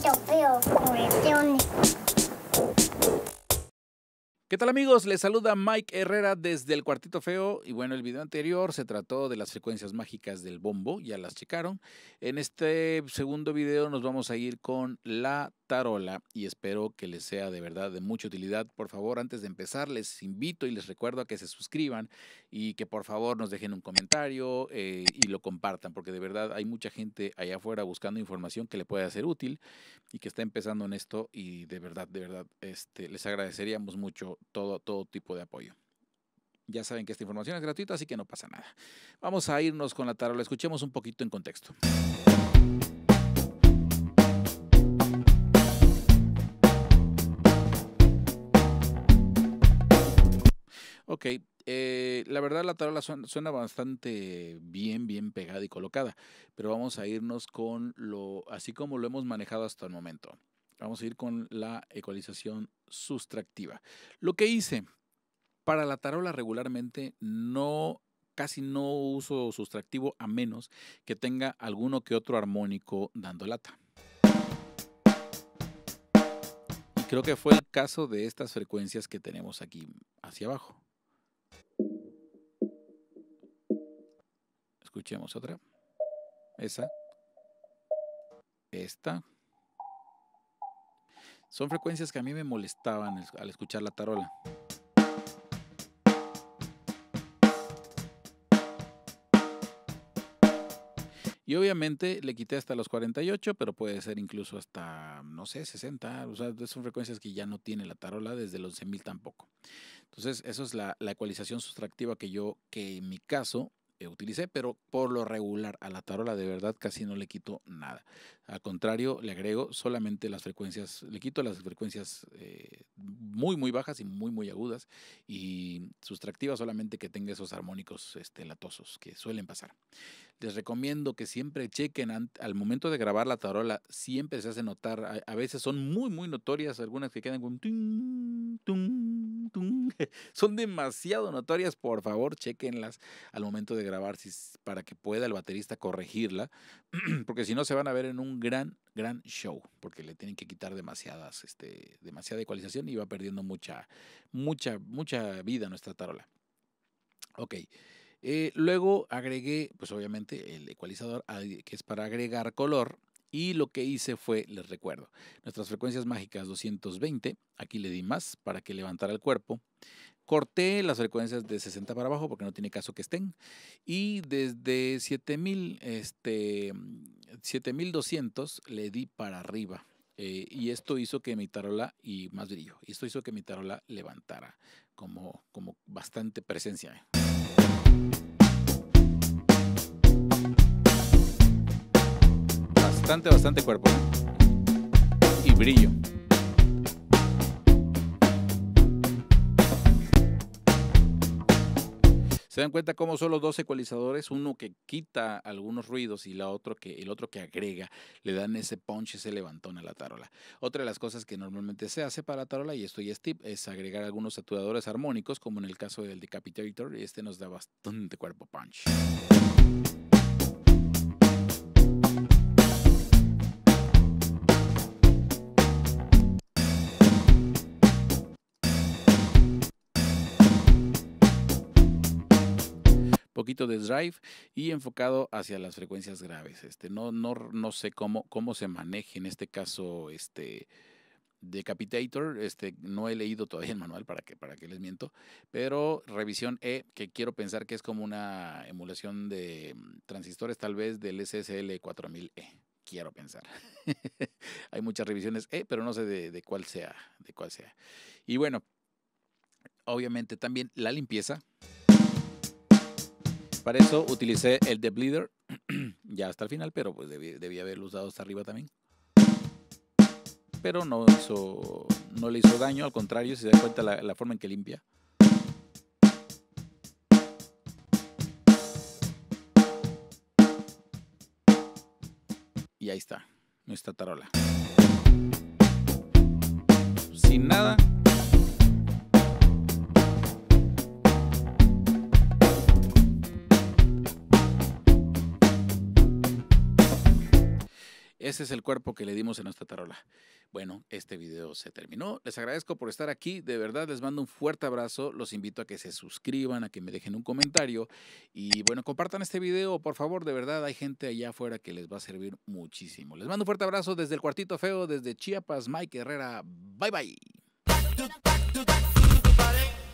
feo, jugueteones. ¿Qué tal amigos? Les saluda Mike Herrera desde el Cuartito Feo y bueno, el video anterior se trató de las frecuencias mágicas del bombo, ya las checaron. En este segundo video nos vamos a ir con la tarola y espero que les sea de verdad de mucha utilidad. Por favor, antes de empezar les invito y les recuerdo a que se suscriban y que por favor nos dejen un comentario y lo compartan, porque de verdad hay mucha gente allá afuera buscando información que le pueda ser útil y que está empezando en esto y de verdad, les agradeceríamos mucho todo tipo de apoyo. Ya saben que esta información es gratuita, así que no pasa nada. Vamos a irnos con la tarola, escuchemos un poquito en contexto. Ok, la verdad la tarola suena bastante bien pegada y colocada, pero vamos a irnos con así como lo hemos manejado hasta el momento. Vamos a ir con la ecualización sustractiva. Lo que hice para la tarola regularmente casi no uso sustractivo a menos que tenga alguno que otro armónico dando lata. Y creo que fue el caso de estas frecuencias que tenemos aquí hacia abajo. Escuchemos otra. Esa. Esta. Son frecuencias que a mí me molestaban al escuchar la tarola. Y obviamente le quité hasta los 48, pero puede ser incluso hasta, no sé, 60. O sea, son frecuencias que ya no tiene la tarola, desde los 11.000 tampoco. Entonces, eso es la ecualización sustractiva que en mi caso utilicé, pero por lo regular a la tarola de verdad casi no le quito nada. Al contrario, le agrego solamente las frecuencias, le quito las frecuencias muy bajas y muy agudas, y sustractiva solamente que tenga esos armónicos latosos que suelen pasar. Les recomiendo que siempre chequen al momento de grabar la tarola, siempre se hace notar, a veces son muy notorias, algunas que quedan con tum, tum, tum. Son demasiado notorias, por favor, chequenlas al momento de grabar para que pueda el baterista corregirla, porque si no se van a ver en un gran show, porque le tienen que quitar demasiada ecualización y va perdiendo mucha vida nuestra tarola. Ok. Luego agregué, pues obviamente, el ecualizador, que es para agregar color. Y lo que hice fue, les recuerdo, nuestras frecuencias mágicas 220, aquí le di más para que levantara el cuerpo. Corté las frecuencias de 60 para abajo porque no tiene caso que estén. Y desde 7200 le di para arriba. Y esto hizo que mi tarola, y más brillo, y esto hizo que mi tarola levantara como bastante presencia. Bastante cuerpo y brillo. Se dan cuenta cómo son los dos ecualizadores, uno que quita algunos ruidos y el otro que agrega, le dan ese punch, ese levantón a la tarola. Otra de las cosas que normalmente se hace para la tarola, y esto ya es tip, es agregar algunos saturadores armónicos, como en el caso del Decapitator, y nos da bastante cuerpo punch. Poquito de drive y enfocado hacia las frecuencias graves. No sé cómo se maneje en este caso Decapitator. No he leído todavía el manual, para que les miento, pero revisión E, que quiero pensar que es como una emulación de transistores, tal vez del SSL 4000E. Quiero pensar. Hay muchas revisiones pero no sé de cuál sea. Y bueno, obviamente también la limpieza. Para eso utilicé el de Bleeder ya hasta el final, pero pues debía haberlo usado hasta arriba también. Pero no le hizo daño, al contrario, si se da cuenta la forma en que limpia. Y ahí está, nuestra tarola. Sin nada. ese es el cuerpo que le dimos en nuestra tarola. Bueno, este video se terminó. Les agradezco por estar aquí. De verdad, les mando un fuerte abrazo. Los invito a que se suscriban, a que me dejen un comentario. Y bueno, compartan este video, por favor. De verdad, hay gente allá afuera que les va a servir muchísimo. Les mando un fuerte abrazo desde el Cuartito Feo, desde Chiapas, Mike Herrera. Bye, bye.